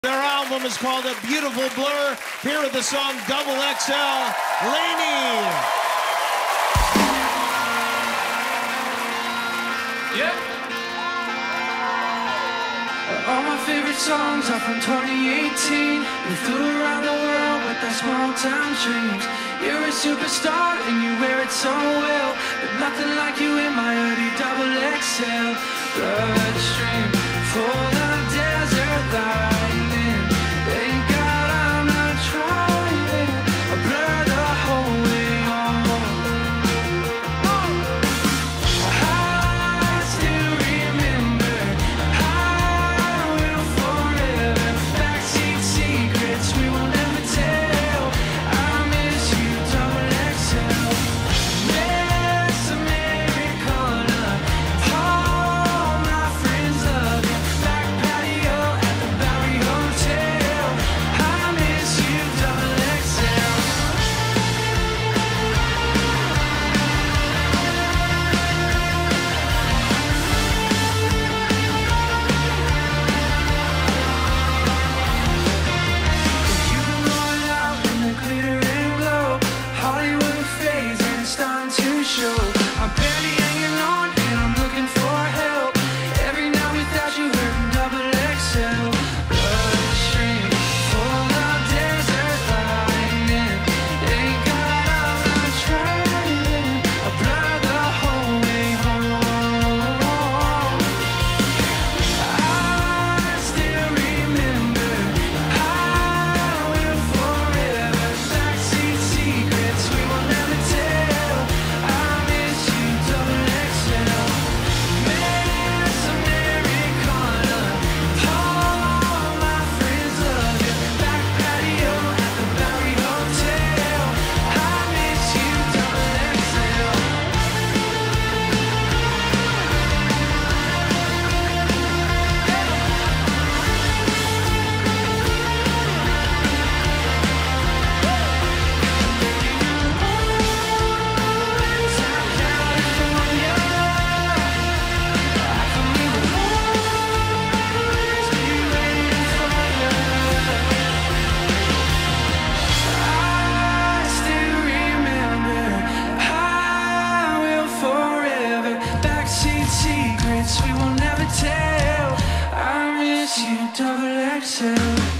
Their album is called A Beautiful Blur. Here with the song Double XL, Lany. Yep. All my favorite songs are from 2018. We flew around the world with our small town dreams. You're a superstar and you wear it so well, but nothing like you in my hoodie, double XL. Bloodstream for the desert lightning. Thank God I'm not trying. I blur the whole way home. I still remember. I will forever. Backseat secrets we will never tell. I miss you, double XL. Miss Americana. All my friends love you. Back patio at the Bowery Hotel. I miss you, double XL. You've been going out in the glitter and glow. Hollywood fades and it's starting to show. I'm barely hanging on and I'm looking for help. Every night without you hurting, double XL. Bloodstream for the desert lightning. Thank God I'm not trying. I blur the whole way home. I still remember. I will forever. Backseat secrets we will never tell. I miss you, double XL. Miss Americana. All my friends love you. Back patio at the Bowery Hotel. I miss you, double XL. I still remember. I will forever. Backseat secrets we will never tell. I miss you, double XL.